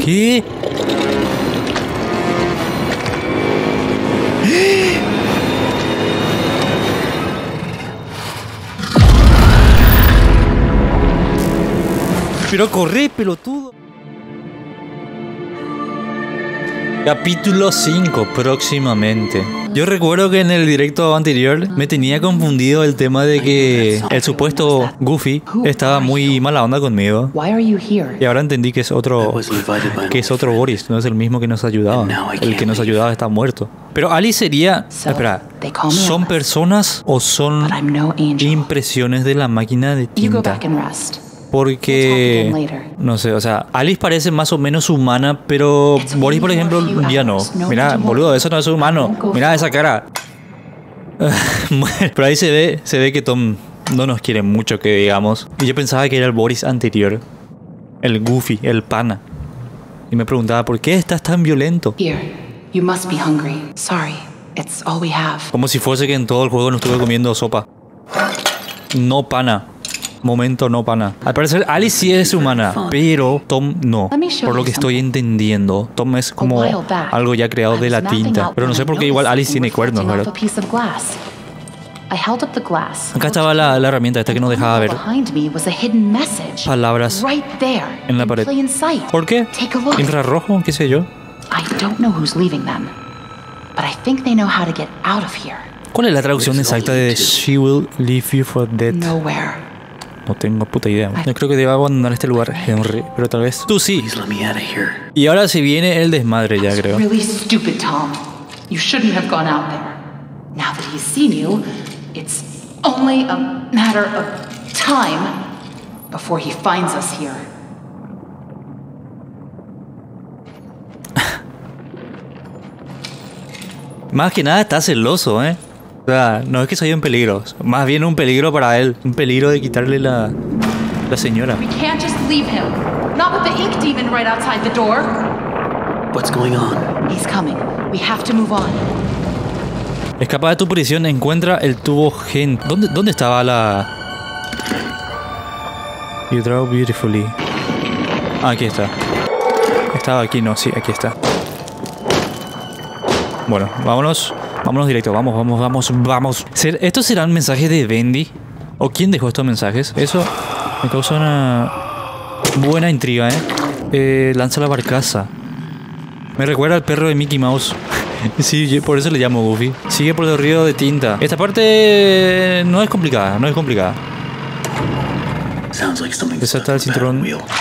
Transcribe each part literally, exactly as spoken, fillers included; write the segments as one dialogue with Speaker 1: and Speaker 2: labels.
Speaker 1: ¿Qué? Pero corre, pelotudo. Capítulo cinco próximamente. Yo recuerdo que en el directo anterior me tenía confundido el tema de que el supuesto Goofy estaba muy mala onda conmigo. Y ahora entendí que es otro que es otro Boris, no es el mismo que nos ayudaba. El que nos ayudaba está muerto. Pero Ali sería... Espera, ¿son personas o son impresiones de la máquina de tinta? Porque, no sé, o sea, Alice parece más o menos humana, pero Boris, por ejemplo, ya no. Mira, boludo, eso no es humano. Mira esa cara. Pero ahí se ve, se ve que Tom no nos quiere mucho, que digamos. Y yo pensaba que era el Boris anterior. El Goofy, el pana. Y me preguntaba, ¿por qué estás tan violento? Como si fuese que en todo el juego no estuve comiendo sopa. No, pana. Momento no, pana. Al parecer Alice sí es humana, pero Tom no. Por lo que estoy entendiendo, Tom es como algo ya creado de la tinta. Pero no sé por qué igual Alice tiene cuernos, ¿verdad? Acá estaba la, la herramienta esta que nos dejaba ver palabras en la pared. ¿Por qué? ¿Infrarrojo? ¿Qué sé yo? ¿Cuál es la traducción exacta de She will leave you for dead? No tengo puta idea. Yo creo que debo abandonar este lugar, Henry. Pero tal vez tú sí. Y ahora se viene el desmadre ya, creo. Más que nada está celoso, ¿eh? O sea, no es que soy un peligro, más bien un peligro para él, un peligro de quitarle la, la señora.
Speaker 2: We can't just leave him. Not with the ink demon right outside the door.
Speaker 3: What's going on?
Speaker 2: He's coming. We have to move on.
Speaker 1: Escapa de tu prisión, encuentra el tubo gen. ¿Dónde, dónde estaba la? You draw beautifully. Ah, aquí está. Estaba aquí, no, sí, aquí está. Bueno, vámonos. Vámonos directo, vamos, vamos, vamos, vamos. ¿Estos serán mensajes de Bendy? ¿O quién dejó estos mensajes? Eso me causa una buena intriga, ¿eh? eh lanza la barcaza. Me recuerda al perro de Mickey Mouse. Sí, por eso le llamo Goofy. Sigue por el río de tinta. Esta parte no es complicada, no es complicada. Desata el cinturón.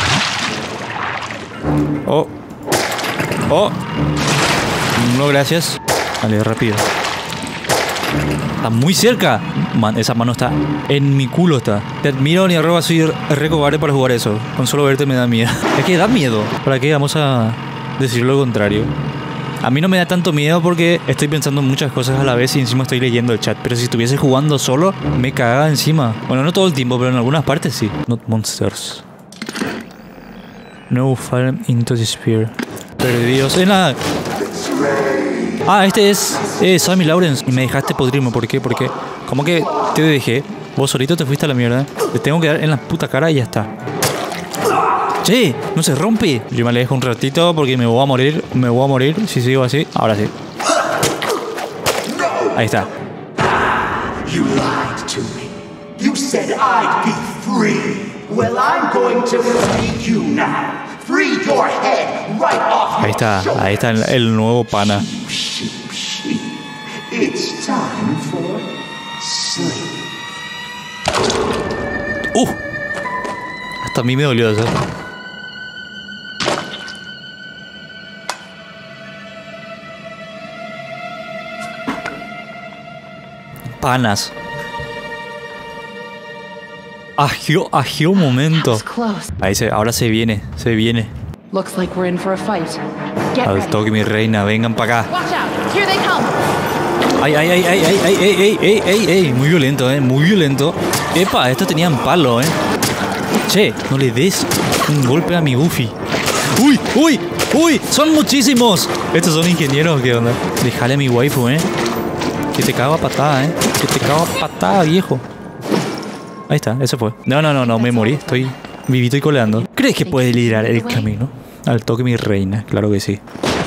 Speaker 1: Oh. Oh. No, gracias. Vale, rápido. Está muy cerca. Man, esa mano está en mi culo está. Te admiro ni arroba, soy re cobarde para jugar eso. Con solo verte me da miedo. Es que da miedo. ¿Para qué vamos a decir lo contrario? A mí no me da tanto miedo porque estoy pensando en muchas cosas a la vez y encima estoy leyendo el chat. Pero si estuviese jugando solo, me cagaba encima. Bueno, no todo el tiempo, pero en algunas partes sí. Not monsters. No fall into despair. Perdidos en la... Ah, este es eh, Sammy Lawrence. Y me dejaste podrirme. ¿Por qué? ¿Por qué? ¿Cómo que te dejé? Vos solito te fuiste a la mierda. Te tengo que dar en la puta cara y ya está. ¡Che! ¡No se rompe! Yo me alejo un ratito porque me voy a morir. Me voy a morir si sigo así. Ahora sí. Ahí está.
Speaker 4: You lied to me. You said I'd be free. Well, I'm going to free you now. Free your head right off.
Speaker 1: Ahí está, ahí está el, el nuevo pana.
Speaker 4: Sheep, sheep. It's time for sleep.
Speaker 1: Uh, hasta a mí me dolió eso. Panas. Agió, agió un momento. Ahí se, ahora se viene, se viene.
Speaker 2: Looks like we're in for a fight. Get
Speaker 1: Al
Speaker 2: ready.
Speaker 1: toque, mi reina, vengan para acá.
Speaker 2: Watch out. Here they come.
Speaker 1: Ay, ay, ay, ay, ay, ay, ay, ay, ay, ay, ay, muy violento, eh, muy violento. Epa, estos tenían palo, eh. Che, no le des un golpe a mi Goofy. Uy, uy, uy, son muchísimos. Estos son ingenieros, ¿qué onda? Déjale a mi waifu, eh. Que te cago a patada, eh. Que te cago a patada, viejo. Ahí está, eso fue. No, no, no, no, me morí. Estoy vivito y coleando. ¿Crees que puede liderar el camino? Al toque mi reina, claro que sí.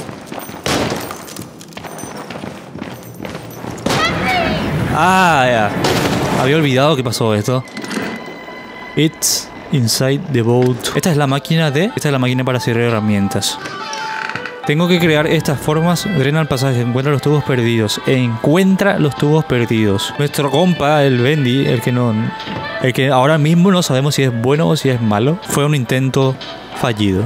Speaker 1: Ah, ya. Había olvidado que pasó esto. It's inside the boat. Esta es la máquina de... Esta es la máquina para hacer herramientas. Tengo que crear estas formas. Drena el pasaje. Encuentra los tubos perdidos. Encuentra los tubos perdidos. Nuestro compa, el Bendy, el que no... El que ahora mismo no sabemos si es bueno o si es malo. Fue un intento fallido.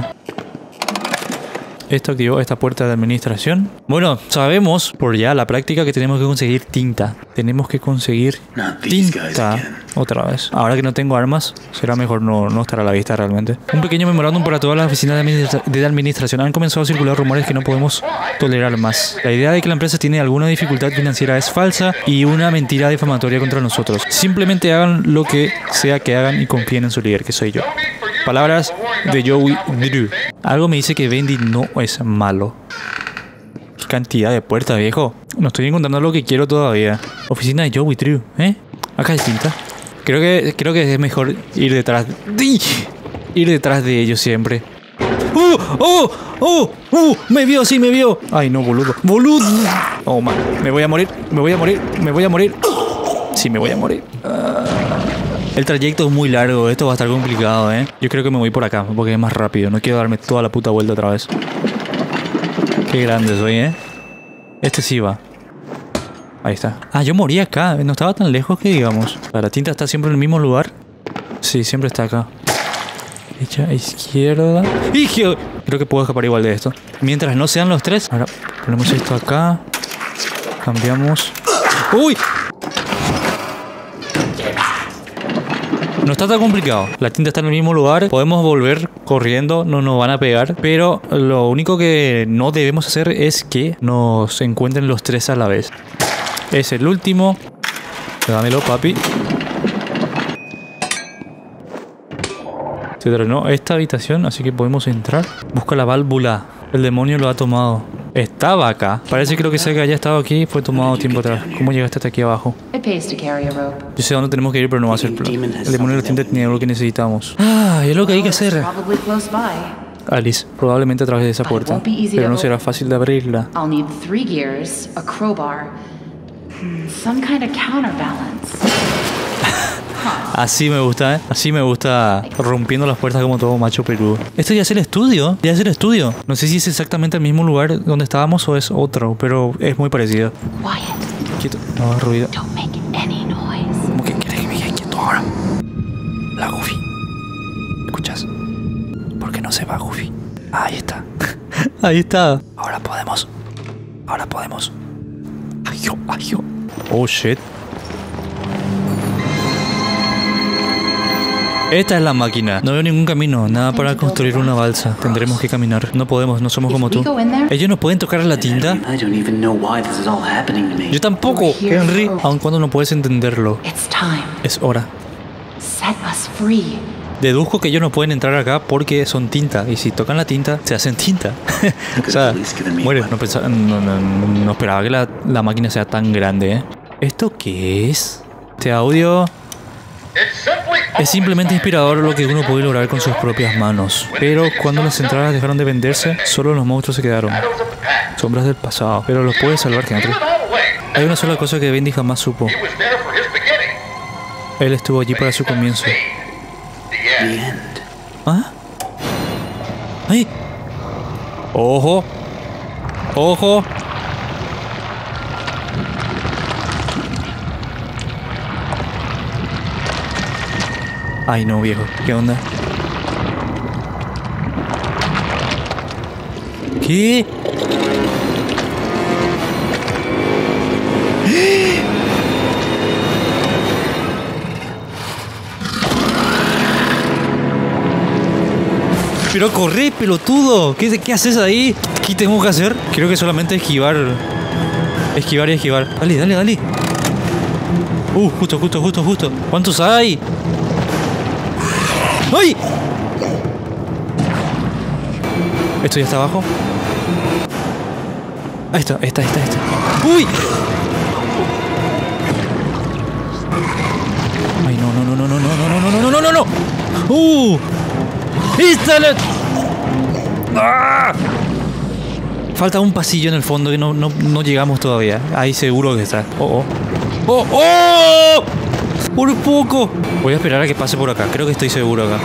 Speaker 1: Esto activó esta puerta de administración. Bueno, sabemos por ya la práctica que tenemos que conseguir tinta. Tenemos que conseguir tinta otra vez. Ahora que no tengo armas, será mejor no, no estar a la vista realmente. Un pequeño memorándum para todas las oficinas de, administra de administración. Han comenzado a circular rumores que no podemos tolerar más. La idea de que la empresa tiene alguna dificultad financiera es falsa y una mentira difamatoria contra nosotros. Simplemente hagan lo que sea que hagan y confíen en su líder, que soy yo. Palabras de Joey Drew. Algo me dice que Bendy no es malo. ¿Qué cantidad de puertas, viejo? No estoy encontrando lo que quiero todavía. Oficina de Joey Drew, ¿eh? Acá hay tinta. Creo que, creo que es mejor ir detrás. Ir detrás de ellos siempre. ¡Oh! ¡Oh! ¡Oh! ¡Oh! ¡Me vio! ¡Sí, me vio! ¡Ay, no, boludo! ¡Boludo! Oh, man. Me voy a morir. Me voy a morir. Me voy a morir. Sí, me voy a morir. Uh... El trayecto es muy largo, esto va a estar complicado, ¿eh? Yo creo que me voy por acá, porque es más rápido. No quiero darme toda la puta vuelta otra vez. Qué grande soy, ¿eh? Este sí va. Ahí está. Ah, yo morí acá. No estaba tan lejos que digamos. La tinta está siempre en el mismo lugar. Sí, siempre está acá. Derecha, izquierda. ¡Hijo! Creo que puedo escapar igual de esto. Mientras no sean los tres. Ahora ponemos esto acá. Cambiamos. ¡Uy! No está tan complicado. La tinta está en el mismo lugar. Podemos volver corriendo. No nos van a pegar. Pero lo único que no debemos hacer es que nos encuentren los tres a la vez. Es el último. Dámelo, papi. Se terminó esta habitación, así que podemos entrar. Busca la válvula. El demonio lo ha tomado. Estaba acá. Parece que lo que sea que haya estado aquí fue tomado tiempo atrás. ¿Cómo llegaste hasta aquí abajo? Yo sé dónde tenemos que ir, pero no va a ser plan. El demonio de la tinta tiene algo que necesitamos. Ah, es lo que hay que hacer. Alice, probablemente a través de esa puerta. Pero no será fácil de abrirla. Así me gusta, ¿eh? Así me gusta, rompiendo las puertas como todo macho peludo. Esto ya es el estudio, ya es el estudio. No sé si es exactamente el mismo lugar donde estábamos o es otro, pero es muy parecido. Quieto, no hagas ruido. ¿Cómo que quieres que me quede quieto ahora? La Goofy. ¿Escuchas? ¿Por qué no se va Goofy? Ahí está. Ahí está. Ahora podemos. Ahora podemos. Ay, yo, ay, yo. Oh, shit. Esta es la máquina. No veo ningún camino, nada para construir una balsa. Tendremos que caminar. No podemos, no somos como tú. ¿Ellos no pueden tocar la tinta? Yo tampoco, Henry. Aun cuando no puedes entenderlo. Es hora. Deduzco que ellos no pueden entrar acá porque son tinta. Y si tocan la tinta, se hacen tinta. O sea, bueno, no, pensaba, no, no, no esperaba que la, la máquina sea tan grande, ¿eh? ¿Esto qué es? Este audio... Es simplemente inspirador lo que uno puede lograr con sus propias manos. Pero cuando las entradas dejaron de venderse, solo los monstruos se quedaron. Sombras del pasado. Pero los puedes salvar, Henry. Hay una sola cosa que Bendy jamás supo. Él estuvo allí para su comienzo. ¿Ah? ¡Ay! ¡Ojo! ¡Ojo! Ay, no, viejo. ¿Qué onda? ¿Qué? Pero corre, pelotudo. ¿Qué, qué haces ahí? ¿Qué tengo que hacer? Creo que solamente esquivar. Esquivar y esquivar. Dale, dale, dale. Uh, justo, justo, justo, justo. ¿Cuántos hay? ¡Ay! ¿Esto ya está abajo? Ahí está, ahí está, ahí está, ahí está. ¡Uy! Ay, no, no, no, no, no, no, no, no, no, no, no, no, no. ¡Uh! ¡Esta la... ¡Ah! Falta un pasillo en el fondo que no, no, no llegamos todavía. Ahí seguro que está. Oh, oh. ¡Oh, oh! ¡Por poco! Voy a esperar a que pase por acá. Creo que estoy seguro acá.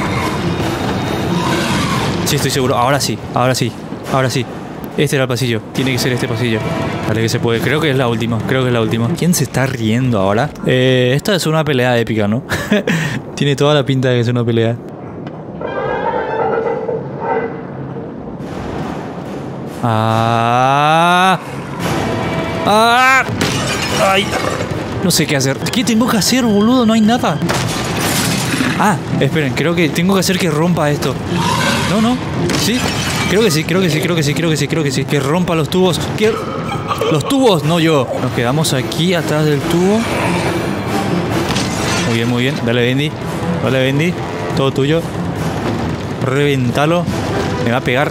Speaker 1: Sí, estoy seguro. Ahora sí. Ahora sí. Ahora sí. Este era el pasillo. Tiene que ser este pasillo. Vale que se puede. Creo que es la última. Creo que es la última. ¿Quién se está riendo ahora? Eh, esta es una pelea épica, ¿no? Tiene toda la pinta de que es una pelea. Ah. Ah. Ay. No sé qué hacer. ¿Qué tengo que hacer, boludo? No hay nada. Ah, esperen. Creo que tengo que hacer que rompa esto. No, no. ¿Sí? Creo que sí, creo que sí, creo que sí, creo que sí, creo que sí. Que rompa los tubos. Que... Los tubos, no yo. Nos quedamos aquí atrás del tubo. Muy bien, muy bien. Dale, Bendy. Dale, Bendy. Todo tuyo. Reventalo. Me va a pegar.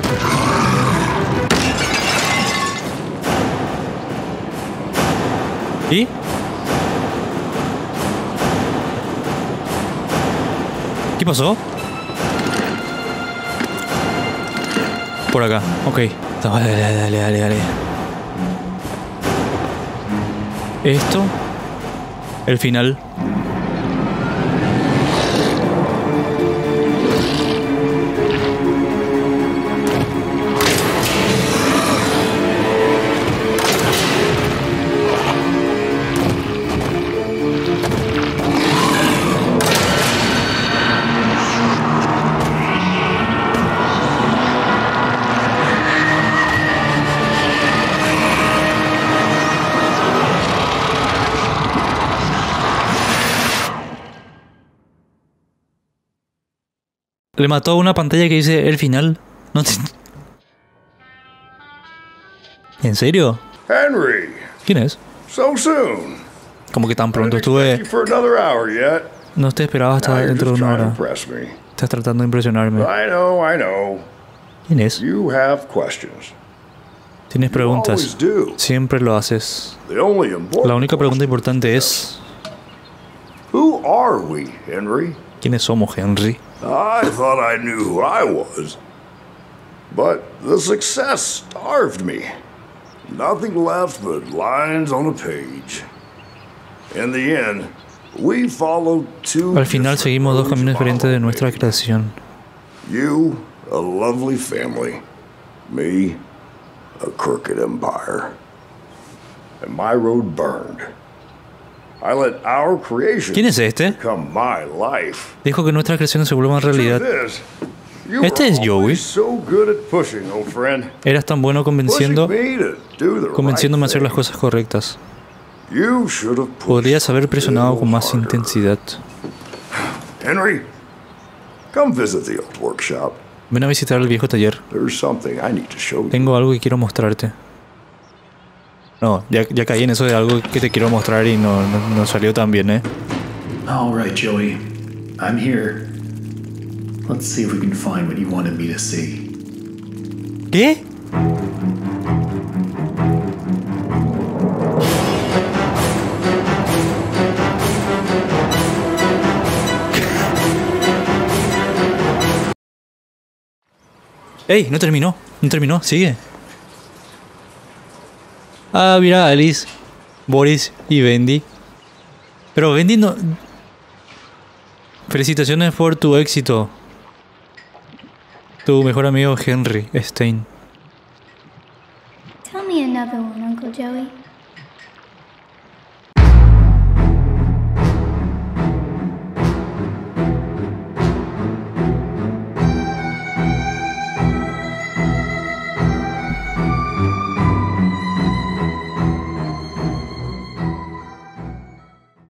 Speaker 1: ¿Y? ¿Qué pasó? Por acá, ok. Dale, dale, dale, dale, dale. Esto. El final. Le mató a una pantalla que dice el final. No te... ¿En serio?
Speaker 5: Henry,
Speaker 1: ¿Quién es?
Speaker 5: so soon.
Speaker 1: Como que tan pronto
Speaker 5: Didn't expect
Speaker 1: estuve...
Speaker 5: you for another hour yet.
Speaker 1: No te esperaba hasta
Speaker 5: Now you're
Speaker 1: dentro de
Speaker 5: just
Speaker 1: una
Speaker 5: trying to
Speaker 1: hora.
Speaker 5: impress me.
Speaker 1: Estás tratando de impresionarme.
Speaker 5: I know, I know.
Speaker 1: ¿Quién es?
Speaker 5: You have questions.
Speaker 1: Tienes
Speaker 5: You
Speaker 1: preguntas.
Speaker 5: always do.
Speaker 1: Siempre lo haces.
Speaker 5: The only important
Speaker 1: La única pregunta importante es...
Speaker 5: Who are we, Henry?
Speaker 1: ¿Quiénes somos, Henry?
Speaker 5: I thought I knew who I was. But the success starved me. Nothing left but lines on a page. In the end, we followed two
Speaker 1: Al final seguimos dos caminos diferentes de nuestra creación.
Speaker 5: You, a lovely family. Me, a crooked empire. And my road burned. I let our creation
Speaker 1: ¿Quién es este?
Speaker 5: become my life.
Speaker 1: Dijo que nuestras creaciones se vuelvan realidad.
Speaker 5: Truth is, you
Speaker 1: Este
Speaker 5: were
Speaker 1: es Joey.
Speaker 5: always so good at pushing, old friend.
Speaker 1: Eras tan bueno convenciendo,
Speaker 5: Pushing me to do the
Speaker 1: convenciéndome a
Speaker 5: right
Speaker 1: hacer las
Speaker 5: thing.
Speaker 1: cosas correctas.
Speaker 5: You should have pushed
Speaker 1: Podrías haber
Speaker 5: a
Speaker 1: presionado
Speaker 5: little
Speaker 1: con más
Speaker 5: harder.
Speaker 1: intensidad.
Speaker 5: Henry, come visit the old workshop.
Speaker 1: Ven a visitar el viejo taller.
Speaker 5: There's something I need to show you.
Speaker 1: Tengo algo que quiero mostrarte. No, ya, ya caí en eso de algo que te quiero mostrar y no, no, no salió tan bien, ¿eh?
Speaker 3: All right, Joey. I'm here. Let's see if we can find what you wanted me to see.
Speaker 1: ¿Qué? ¡Ey! No terminó. No terminó. Sigue. Ah, mira, Alice, Boris y Bendy. Pero Bendy no... Felicitaciones por tu éxito. Tu mejor amigo Henry Stein.
Speaker 6: Tell me another one, Uncle Joey.